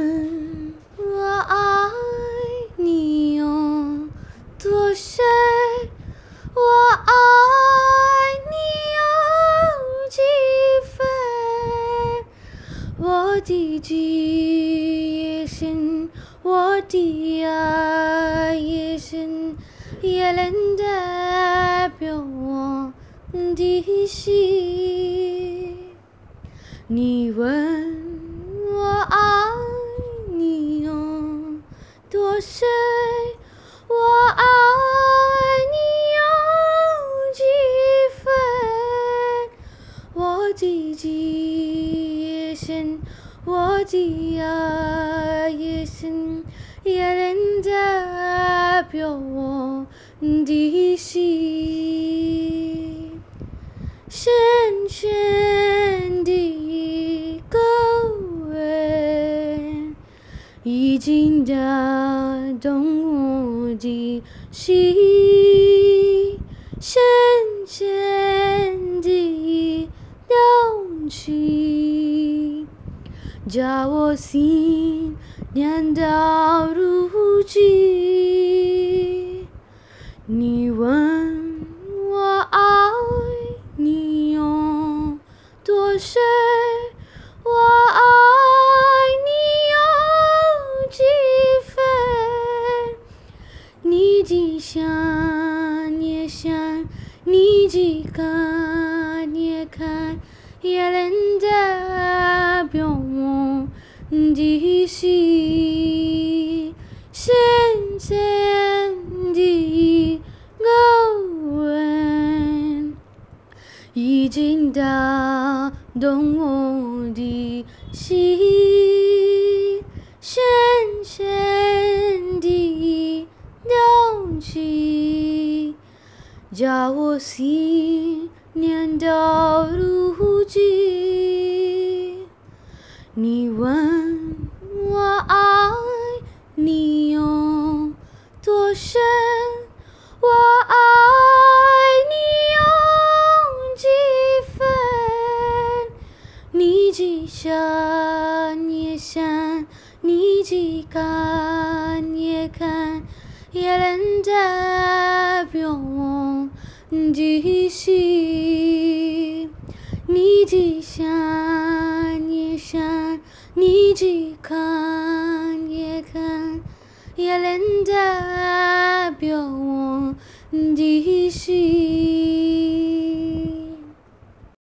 我爱你有多深？我爱你有几分？我的记也深，我的爱也深，也能代表我的心。你问我爱你有多深？我爱你有几分？我的记也深，我的爱也深，也能代表我的心。深深的歌吻已经打动我的心，深深的动情，叫我心念到如今。你问我爱你有多深？我爱你有几分？你的想也想，你的看也看，也能代表我的心。深深的歌吻已经打动我的心，深深的动情，叫我心念到如今。你问我爱你有多深？我爱你有几分？你的想也想，你的看也看，也能代表我的心。你的想也想，你的看也看，也能代表我的心。